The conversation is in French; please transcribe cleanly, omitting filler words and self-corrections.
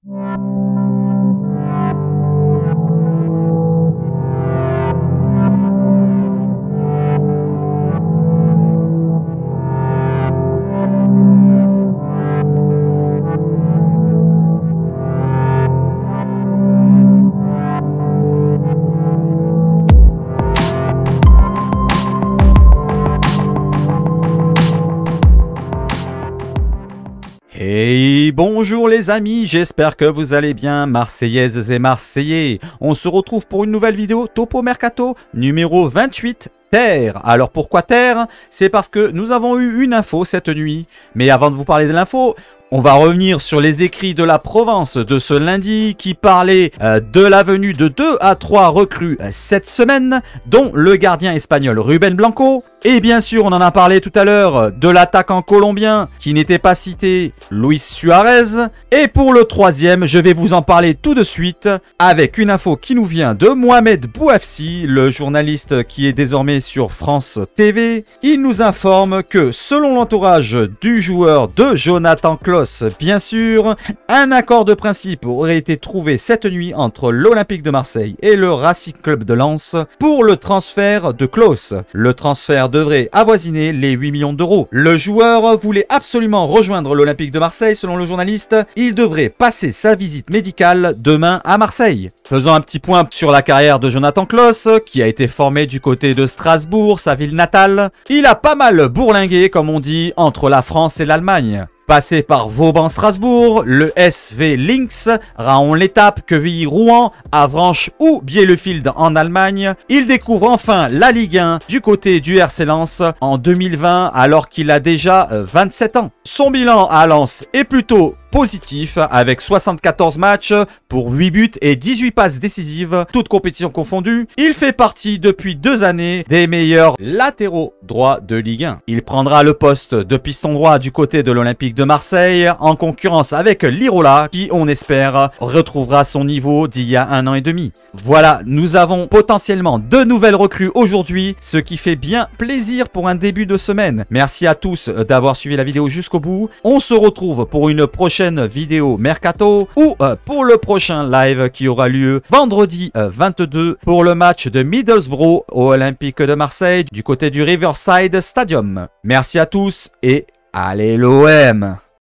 Hey, bonjour les amis, j'espère que vous allez bien, Marseillaises et Marseillais. On se retrouve pour une nouvelle vidéo Topo Mercato numéro 28, Terre. Alors pourquoi Terre? C'est parce que nous avons eu une info cette nuit. Mais avant de vous parler de l'info, on va revenir sur les écrits de la Provence de ce lundi qui parlait de la venue de 2 à 3 recrues cette semaine, dont le gardien espagnol Ruben Blanco. Et bien sûr, on en a parlé tout à l'heure de l'attaquant colombien qui n'était pas cité, Luis Suarez. Et pour le troisième, je vais vous en parler tout de suite avec une info qui nous vient de Mohamed Bouafsi, le journaliste qui est désormais sur France TV. Il nous informe que selon l'entourage du joueur de Jonathan Klaus, bien sûr, un accord de principe aurait été trouvé cette nuit entre l'Olympique de Marseille et le Racing Club de Lens pour le transfert de Klaus. Le transfert devrait avoisiner les 8 millions d'euros. Le joueur voulait absolument rejoindre l'Olympique de Marseille selon le journaliste. Il devrait passer sa visite médicale demain à Marseille. Faisons un petit point sur la carrière de Jonathan Klaus, qui a été formé du côté de Strasbourg, sa ville natale. Il a pas mal bourlingué, comme on dit, entre la France et l'Allemagne. Passé par Vauban-Strasbourg, le SV Linz, Raon-l'Étape, Quevilly-Rouen, Avranches ou Bielefeld en Allemagne, il découvre enfin la Ligue 1 du côté du RC Lens en 2020 alors qu'il a déjà 27 ans. Son bilan à Lens est plutôt positif avec 74 matchs pour 8 buts et 18 passes décisives, toutes compétitions confondues. Il fait partie depuis 2 années des meilleurs latéraux droits de Ligue 1. Il prendra le poste de piston droit du côté de l'Olympique de Marseille en concurrence avec Lirola qui, on espère, retrouvera son niveau d'il y a 1 an et demi. Voilà, nous avons potentiellement 2 nouvelles recrues aujourd'hui, ce qui fait bien plaisir pour un début de semaine. Merci à tous d'avoir suivi la vidéo jusqu'au bout. On se retrouve pour une prochaine vidéo Mercato ou pour le prochain live qui aura lieu vendredi 22 pour le match de Middlesbrough au Olympique de Marseille du côté du Riverside Stadium. Merci à tous et allez l'OM!